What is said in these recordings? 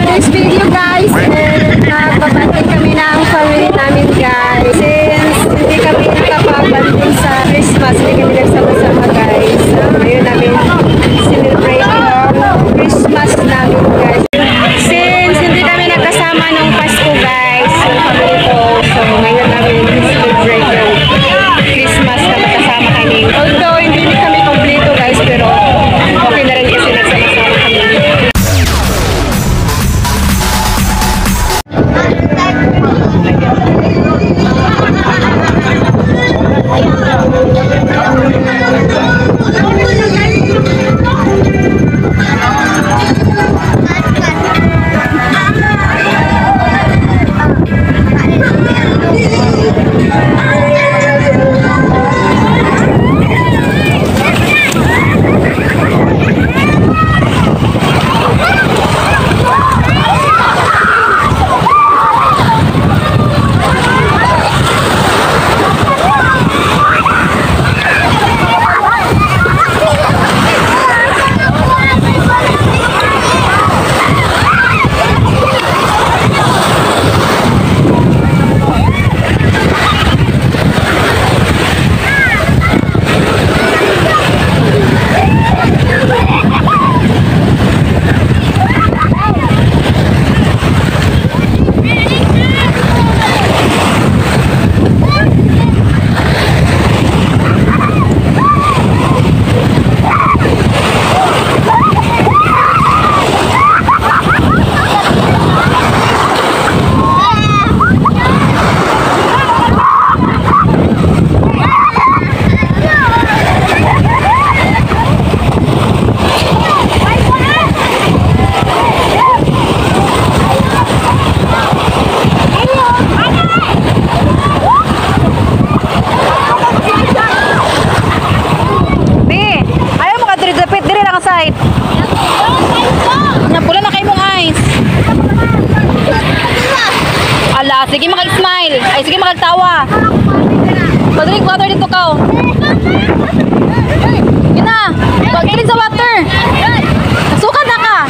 today's video guys, nagbabanding kami ng family namin guys. Since hindi kami nakapabanding sa Christmas, hindi kami nagsama-sama guys. Ngayon namin celebrate yung Christmas namin guys. Since hindi kami nagkasama nung Pasko guys, yung family ko. So ngayon namin celebrate yung Christmas na magkasama kami. Although hindi kami kompleto guys, pero okay na rin kasi nagsama-sama kami. Napula na kayo mong eyes. Ala, sige makag-smile. Ay, sige makagtawa. Pag-drink water dito ka. Gina, pag-drink sa water. Nasukat na ka.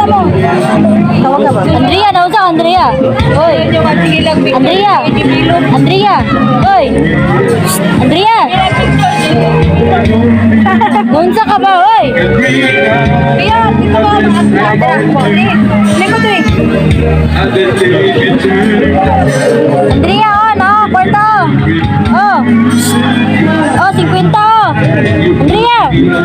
mo. Tawag ka ba? Andrea, daw sa Andrea. Hoy. Andrea. Andrea. Hoy. Andrea. Ngunsa ka ba, hoy? Kaya, dito ba mga asada? Lego to eh. Andrea, oh, no, kwarto. Oh. Oh, 50. Oh. Andrea.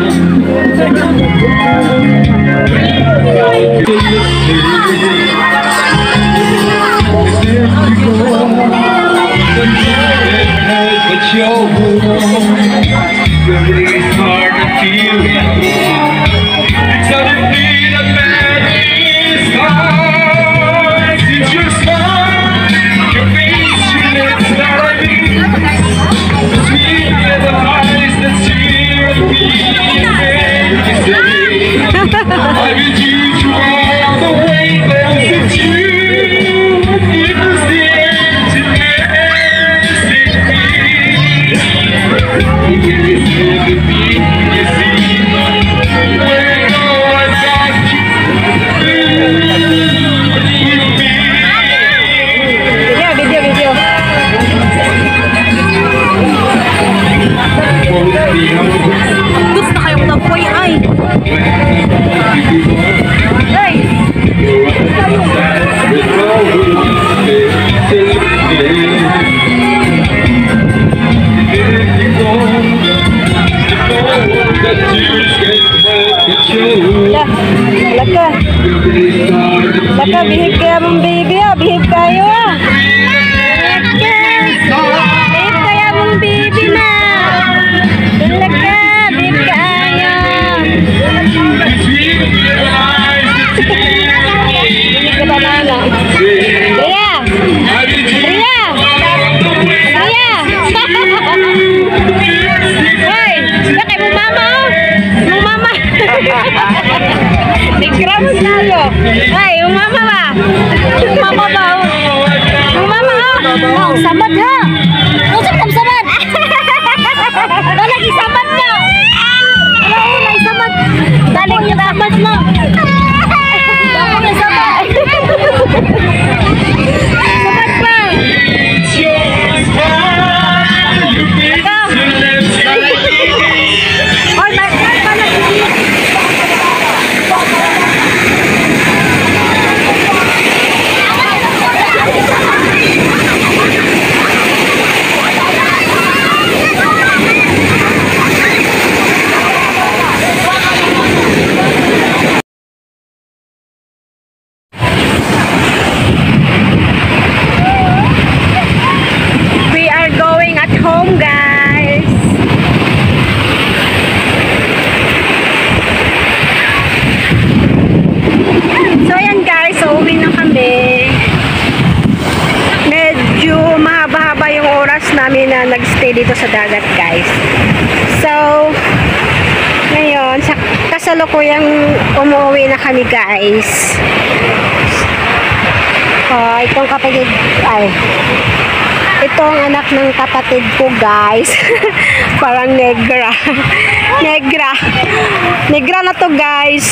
It's hard to feel suddenly the madness starts. It's your smile, your face, your lips are the sweet little eyes that steer at me and you say, I will do all the way closer to you. It was the emptiness in me. Video. Gusto kayong nagpoy ay. Hey! Laka, behave kaya mong baby ah. Behave kayo ah. Behave kaya mong baby na. Laka, behave kayo. Hindi ka banana. Ria! Ria! Ria! Hoy! Bakit mong mama oh? Mong mama! Nag-grab tayo. Ay, yung mama ba? Yung mama ba? Yung mama ha? Oh, sabat ha. Usap kang sabat. Wala lagi sabat na. Wala ulay sabat. Balik niya sabat mo. Dako na sabat. Sabat pa. Oy, we are going at home, guys. So ayan guys, so uwi na kami. Medyo mahaba-haba yung oras namin na nagstay dito sa dagat, guys. So ngayon, sa kasalukuyang umuwi na kami, guys. Itong kapatid, itong anak ng kapatid ko, guys. Parang negra. Negra na to, guys.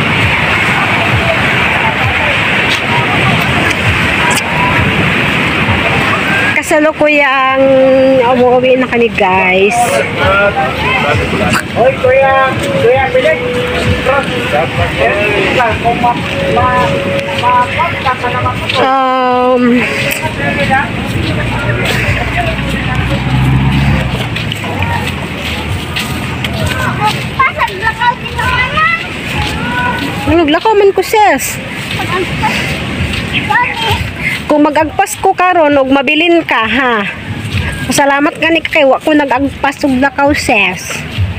Kasalukuyang umuwi na kami, guys. Hoy, kuya, bilik. Naglakaw man ko, sis. Kung mag-agpas ko karon og mabilin ka, ha. Salamat gani kay wa ko nag-agpas og lakaw, sis.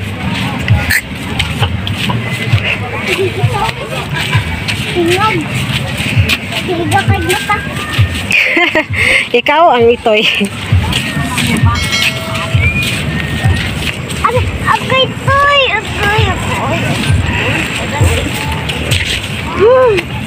Ikaw ang itoy. Agoy, toy.